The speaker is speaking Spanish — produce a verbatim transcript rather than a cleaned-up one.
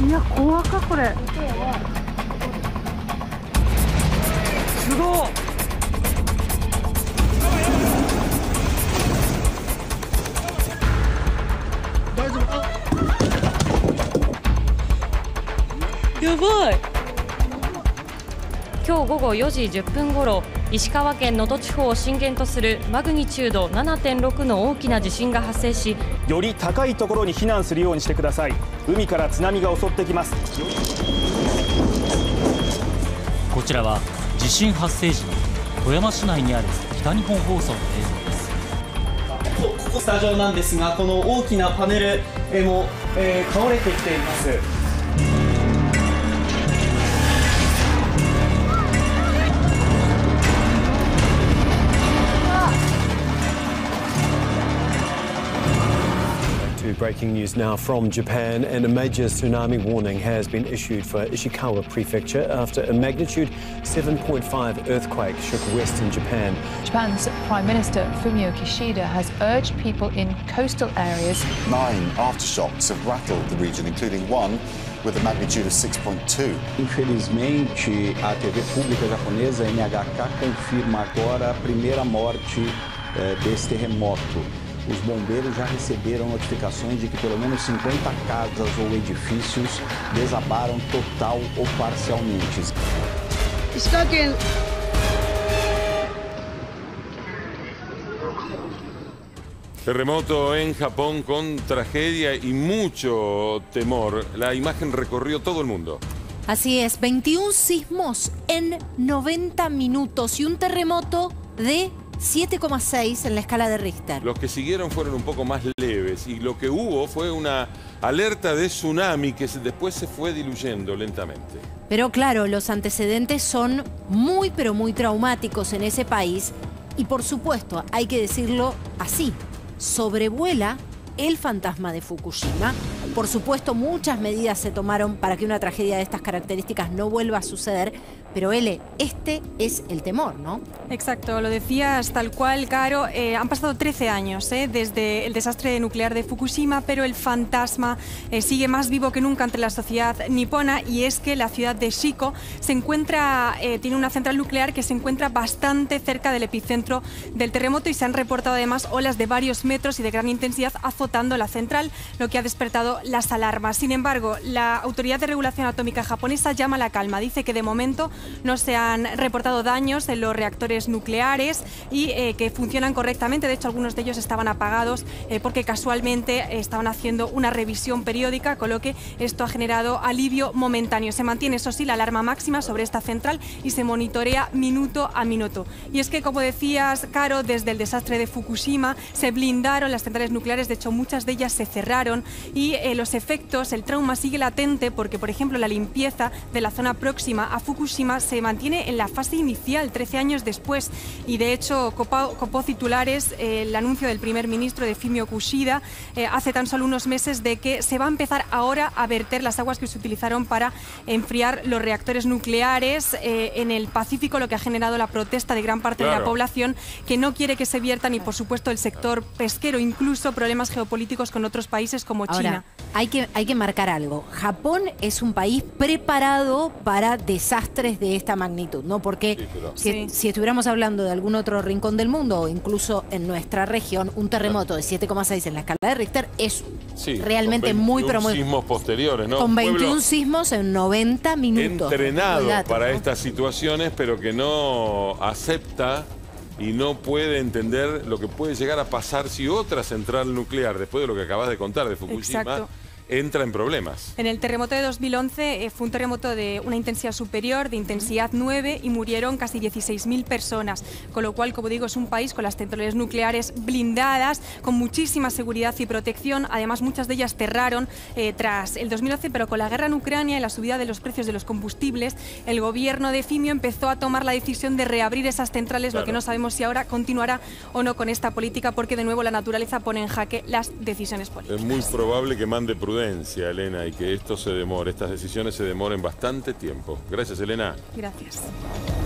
いや、怖かこれ。すごい。大丈夫？やばい。 今日午後よじじゅっぷんごろ、石川県能登地方を震源とするマグニチュードななてんろくの大きな地震が発生し、 より高いところに避難するようにしてください。海から津波が襲ってきます。 こちらは地震発生時の富山市内にある北日本放送の映像です。 ここスタジオなんですが、この大きなパネルも、えー、倒れてきています。 Breaking news now from Japan, and a major tsunami warning has been issued for Ishikawa Prefecture after a magnitude seven point five earthquake shook western Japan. Japan's Prime Minister Fumio Kishida has urged people in coastal areas. Nine aftershocks have rattled the region, including one with a magnitude of six point two. Infelizmente, a T V pública japonesa N H K confirma agora a primeira morte eh, desse terremoto. Os bombeiros já receberam notificações de que pelo menos cinquenta casas ou edifícios desabaram total ou parcialmente. Terremoto en Japón con tragedia y mucho temor. La imagen recorrió todo el mundo. Así es, veintiún sismos en noventa minutos y un terremoto de siete coma seis en la escala de Richter. Los que siguieron fueron un poco más leves y lo que hubo fue una alerta de tsunami que después se fue diluyendo lentamente. Pero claro, los antecedentes son muy pero muy traumáticos en ese país y por supuesto, hay que decirlo así, sobrevuela el fantasma de Fukushima. Por supuesto, muchas medidas se tomaron para que una tragedia de estas características no vuelva a suceder, pero Ele, este es el temor, ¿no? Exacto, lo decías tal cual, Caro. Eh, han pasado trece años eh, desde el desastre nuclear de Fukushima, pero el fantasma eh, sigue más vivo que nunca entre la sociedad nipona, y es que la ciudad de Shiko se encuentra, eh, tiene una central nuclear que se encuentra bastante cerca del epicentro del terremoto, y se han reportado además olas de varios metros y de gran intensidad azotando la central, lo que ha despertado las alarmas. Sin embargo, la Autoridad de Regulación Atómica japonesa llama a la calma. Dice que de momento no se han reportado daños en los reactores nucleares y eh, que funcionan correctamente. De hecho, algunos de ellos estaban apagados eh, porque casualmente eh, estaban haciendo una revisión periódica, con lo que esto ha generado alivio momentáneo. Se mantiene, eso sí, la alarma máxima sobre esta central y se monitorea minuto a minuto. Y es que, como decías, Caro, desde el desastre de Fukushima se blindaron las centrales nucleares. De hecho, muchas de ellas se cerraron y eh, los efectos, el trauma sigue latente porque, por ejemplo, la limpieza de la zona próxima a Fukushima se mantiene en la fase inicial, trece años después. Y de hecho, copó, copó titulares eh, el anuncio del primer ministro de Fumio Kishida eh, hace tan solo unos meses de que se va a empezar ahora a verter las aguas que se utilizaron para enfriar los reactores nucleares eh, en el Pacífico, lo que ha generado la protesta de gran parte claro. de la población, que no quiere que se viertan, y por supuesto el sector pesquero, incluso problemas geopolíticos con otros países como Ahora, China. Hay que, hay que marcar algo. Japón es un país preparado para desastres de esta magnitud, ¿no? Porque sí, pero... si, sí. si estuviéramos hablando de algún otro rincón del mundo o incluso en nuestra región, un terremoto de siete coma seis en la escala de Richter es sí, realmente muy, pero muy... sismos posteriores, ¿no? Con veintiún Pueblo sismos en noventa minutos. Entrenado Cuidate, para ¿no? estas situaciones, pero que no acepta y no puede entender lo que puede llegar a pasar si otra central nuclear, después de lo que acabas de contar de Fukushima, Exacto. entra en problemas. En el terremoto de dos mil once eh, fue un terremoto de una intensidad superior, de intensidad nueve, y murieron casi dieciséis mil personas. Con lo cual, como digo, es un país con las centrales nucleares blindadas, con muchísima seguridad y protección. Además, muchas de ellas cerraron eh, tras el dos mil once, pero con la guerra en Ucrania y la subida de los precios de los combustibles, el gobierno de Fumio empezó a tomar la decisión de reabrir esas centrales, claro. lo que no sabemos si ahora continuará o no con esta política, porque de nuevo la naturaleza pone en jaque las decisiones políticas. Es muy probable que mande prudencia, Elena, y que esto se demore, estas decisiones se demoren bastante tiempo. Gracias, Elena. Gracias.